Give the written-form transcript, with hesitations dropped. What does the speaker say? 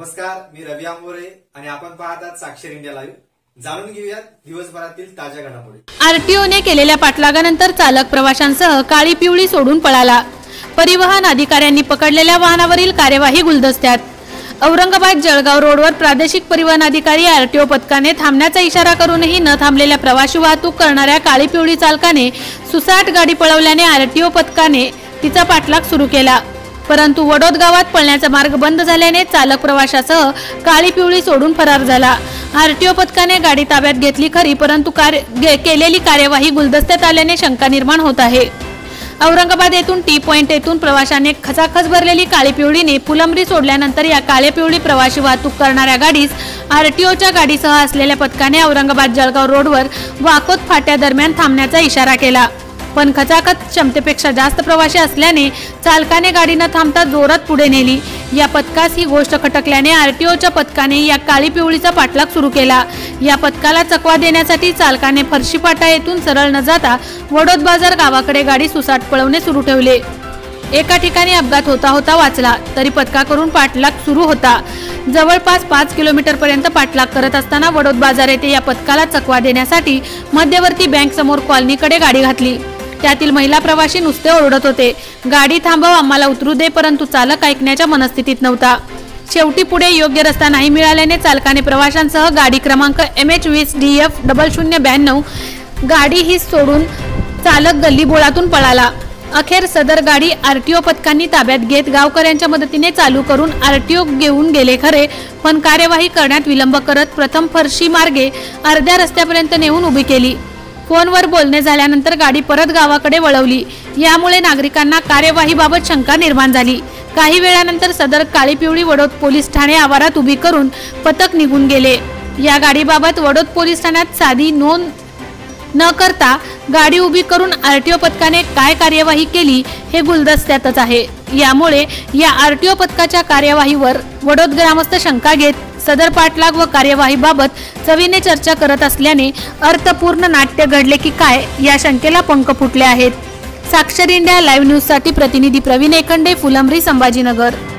नमस्कार, मी रवी आंबोरे आणि आपण पाहतात साक्षर इंडिया लाईव्ह। जाणून घेऊयात दिवसभरातील ताज्या घडामोडी। आरटीओने केलेल्या पाठलागानंतर चालक प्रवाशांसह काळी पिवळी सोडून पळाला। परिवहन अधिकाऱ्यांनी पकडलेल्या वाहनावरील कार्यवाही गुलदस्त्यात। औरंगाबाद जळगाव रोडवर प्रादेशिक परिवहन अधिकारी आरटीओ पथकाने थांबण्याचा इशारा करूनही न थांबलेल्या प्रवासी वाहतूक करणाऱ्या काळी पिवळी चालकाने सुसाट गाडी पळवल्याने आरटीओ पथकाने तिचा पाठलाग सुरू केला, परंतु वडोद गावात पळण्याचा मार्ग बंद झाल्याने चालक प्रवाशासह काळी पिवळी सोडून फरार झाला। आरटीओ पथकाने गाडी ताब्यात घेतली खरी, परंतु केलेली कार्यवाही गुलदस्त्यात आल्याने शंका निर्माण होत आहे। औरंगाबाद येथून टी पॉइंट येथून प्रवाशांनी खचाखच भरलेली काळी पिवळीने फुलंब्री सोडल्यानंतर या काळ्या पिवळी प्रवासी वाहतूक करणाऱ्या गाडीस आरटीओच्या गाडीसह असलेल्या पथकाने औरंगाबाद जळगाव रोडवर वाकोद फाट्या दरम्यान थांबण्याचा इशारा केला, पण खचाखच क्षमतेपेक्षा जास्त प्रवासी असल्याने चालकाने गाडी न थांबता जोरात पुढे नेली। या पथकास ही गोष्ट खटकल्याने आरटीओच्या पथकाने या काळी पिवळीचा पाठलाग सुरू केला। या पथकाला चकवा देण्यासाठी चालकाने फरशीपाटा येथून सरळ न जाता वडोद बाजार गावाकडे गाडी सुसाट पळवणे सुरू ठेवले। एका ठिकाणी अपघात होता होता वाचला, तरी पथकाकडून पाठलाग सुरू होता। जवळपास 5 किलोमीटर पर्यंत पाठलाग करत असताना वडोद बाजार येथे या पथकाला चकवा देण्यासाठी मध्यवर्ती बँक समोर कॉलनीकडे गाडी घातली। त्यातील महिला प्रवासी नुसते ओरडत होते, गाडी थांबव, आम्हाला उतरू दे, परंतु चालक ऐकण्याच्या मनस्थितीत नव्हता। शेवटी पुढे योग्य रस्ता नाही मिळाल्याने चालकाने प्रवाशांसह गाडी क्रमांक MH20DF0092 गाडी ही सोडून चालक गल्ली बोळातून पळाला। अखेर सदर गाडी आरटीओ पथकांनी ताब्यात घेत गावकऱ्यांच्या मदतीने चालू करून आरटीओ घेऊन गेले खरे, पण कार्यवाही करण्यात विलंब करत प्रथम फरशी मार्गे अर्ध्या रस्त्यापर्यंत नेऊन उभी केली। फोनवर बोलणे झाल्यानंतर गाडी परत गावाकडे वळवली। यामुळे नागरिकांना कार्यवाहीबाबत शंका निर्माण झाली। काही वेळानंतर सदर काळी पिवळी वडोद पोलीस ठाणे आवारात उभी करून पथक निघून गेले। या गाडीबाबत वडोद पोलीस ठाण्यात साधी नोंद न करता गाडी उभी करून आरटीओ पथकाने काय कार्यवाही केली हे गुलदस्त्यातच आहे। यामुळे या आरटीओ पथकाच्या कार्यवाहीवर वडोद ग्रामस्थ शंका घेत सदर पाठलाग व कार्यवाहीबाबत चवीने चर्चा करत असल्याने अर्थपूर्ण नाट्य घडले की काय या शंकेला पंख फुटले आहेत। साक्षर इंडिया लाईव्ह न्यूज साठी प्रतिनिधी प्रवीण एकंडे, फुलंब्री, संभाजीनगर।